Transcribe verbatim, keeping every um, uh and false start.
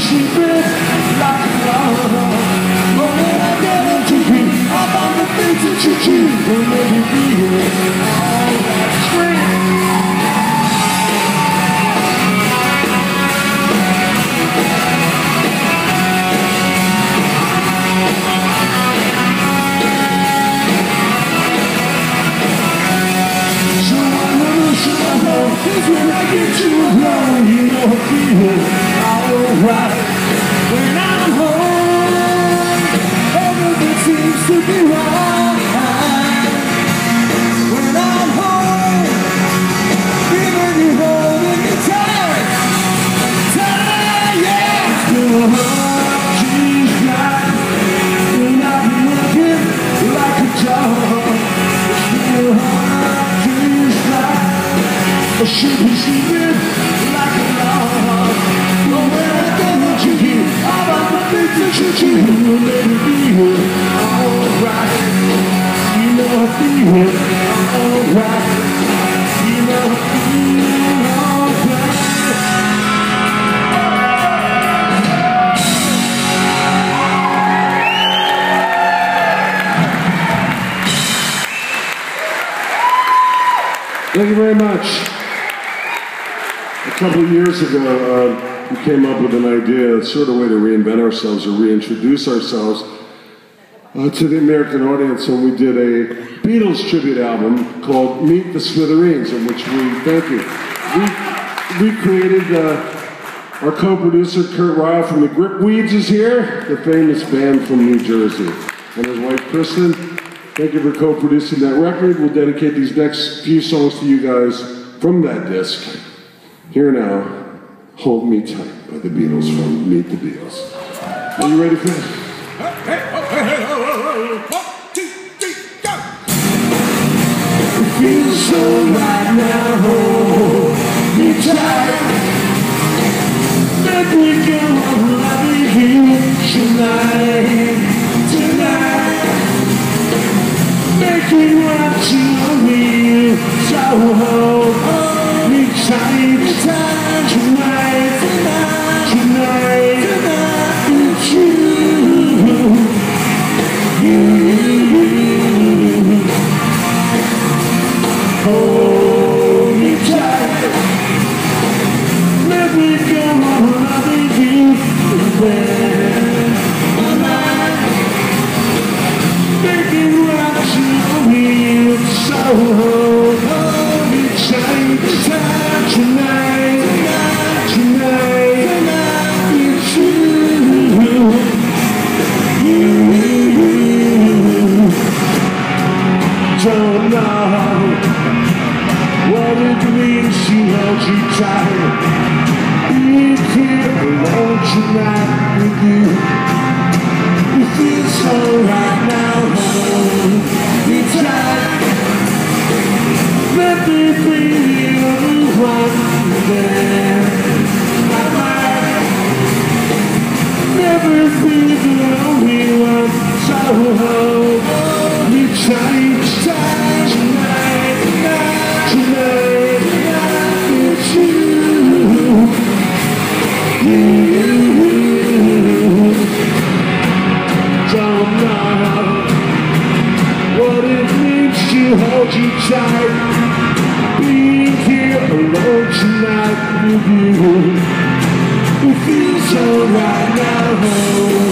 secret like a love. But when I get into you, I find the things that you keep will make me feel all that strength. Cause when I get you alone, you know I feel alright. When I'm home, everything seems to be right. When I'm home, feeling you holding me tight. Tight, yeah. Still hard, she's right. When I be looking like a dog. Still hard, she's right. I should be sleeping like a log. But when I don't want you here, all of the things that you do will let me feel alright. You know I feel alright. You know I feel alright. Thank you very much. A couple of years ago, uh, we came up with an idea, a sort of way to reinvent ourselves or reintroduce ourselves uh, to the American audience, and we did a Beatles tribute album called Meet the Smithereens, in which we, thank you, we, we created, uh, our co-producer Kurt Ryle from the Gripweeds is here, the famous band from New Jersey, and his wife Kristen. Thank you for co-producing that record. We'll dedicate these next few songs to you guys from that disc. Here now, Hold Me Tight by the Beatles from Meet the Beatles. Are you ready for this? One, two, three, go! It feels so right now, hold me tight. Let me go, I'll be here tonight, tonight. Making what you need, so hold me tight. Tonight, tonight, tonight, tonight, it's you, you. Hold me tight. Let me go, I'll be here tonight. Making what you need, so hold me tight. Tonight, tonight, tonight, tonight, it's you, you. Don't know what it means to hold you tight. Being here alone tonight with you. It feels so right now, hold me tight. Let me be the only one there. I might never be the only one, so hold me tight. Tonight, tonight, tonight, tonight, it's you, you. Don't know what it means to hold you tight. Being here alone tonight with you. It feels so right now.